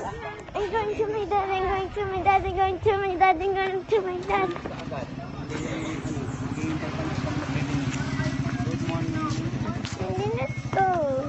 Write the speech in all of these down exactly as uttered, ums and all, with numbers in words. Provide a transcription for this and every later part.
I'm going to my dad, I'm going to my dad, I'm going to my dad, I'm going to my dad. Good morning. Let's go.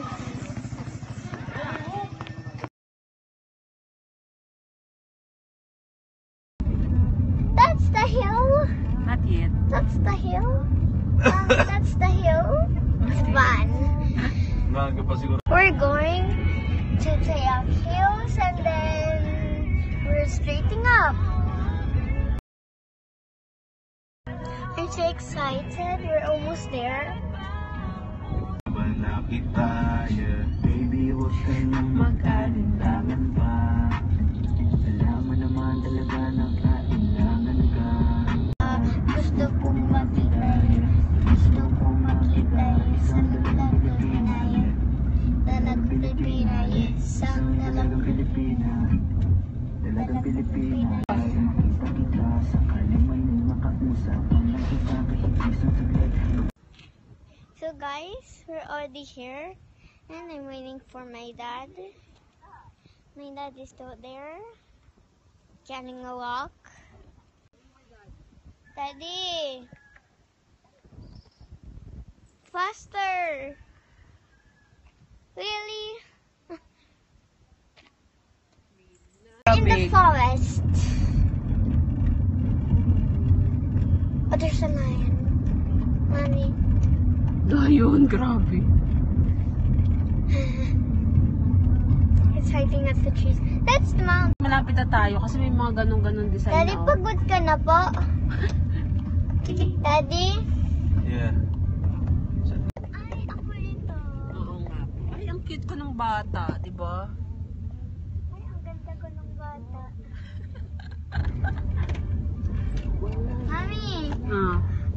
That's the hill. Not yet. That's the hill. Mommy, that's the hill. Fun. We're going to Tayak Hills and then we're straightening up. I'm so excited. We're almost there. Malapit tayo, baby, huwag ka nang mag-alinlangan pa. Alam mo naman talaga na kailangan ka. Uh, gusto kong makitay, gusto kong makitay sa talagang Pinay. Talagang Pilipinay, isang talagang Pilipina. Talagang Pilipina. Makita kita sakali may makausap. Ang kita kahit isang saglit. So guys, we're already here and I'm waiting for my dad. My dad is still there, getting a walk. Daddy! Faster! Really? In the forest. Oh, there's a lion. Mommy. Ayun, grabe. It's hiding at the trees. That's the mountain. Malapit na tayo kasi may mga ganun-ganun design Daddy, na. oh. pagod ka na po. Daddy? Yeah. Ay, ako ito. Oo nga. Ay, ang cute ko ng bata, di ba? Ay, ang ganda ko ng bata. Mami! Ah.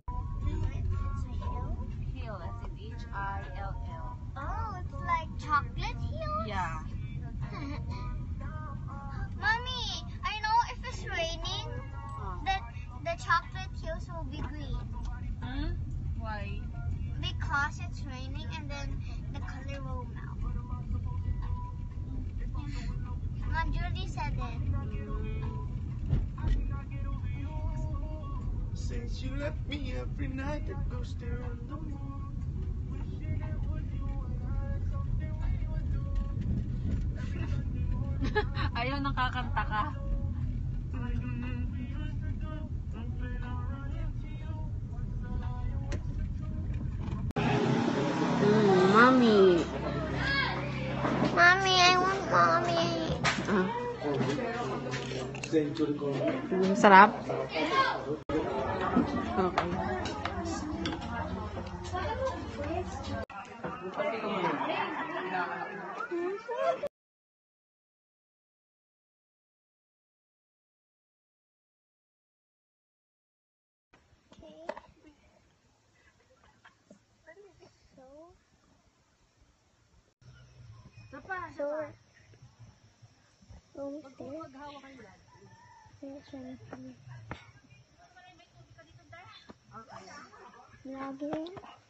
Hill, as in H I L L. Oh, it's like chocolate hill? Yeah. Mommy, I know if it's raining, Ah. that the chocolate hills will be green. Hmm? Why? Because it's raining and then the color will melt. Mom Julie said it. Since you left me every night, I go stare on the moon. Ayaw nakakanta ka. Mm, mommy. Mommy, I want mommy. Ah. Century ko. Mm, sarap? Okay. So, almost there. There's one for me. Lagi.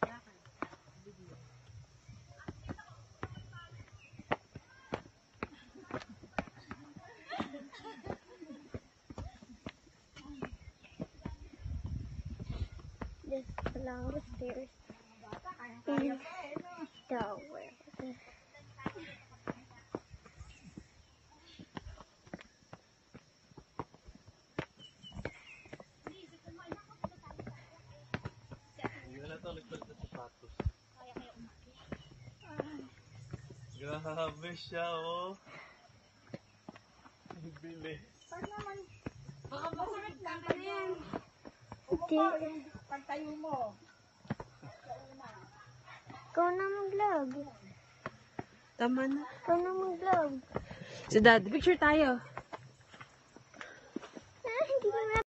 This along the stairs and the where is it? Grabe siya, oh. Bili. Baka makulit lang ka yan. Hindi. Pagtayo mo. Ikaw na mag-vlog. Tama na. Ikaw na mag-vlog. So dad, picture tayo. Ah, hindi ko na.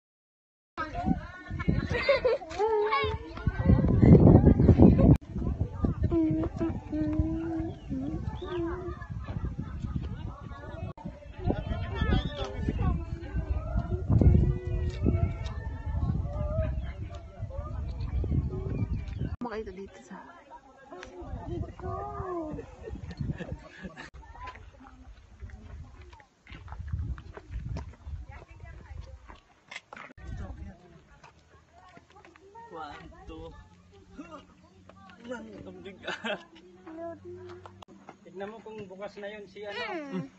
Makaito dito sa... Dito. dito. Ang bigat. Tignan mo kung bukas na yun si ano. Hmm.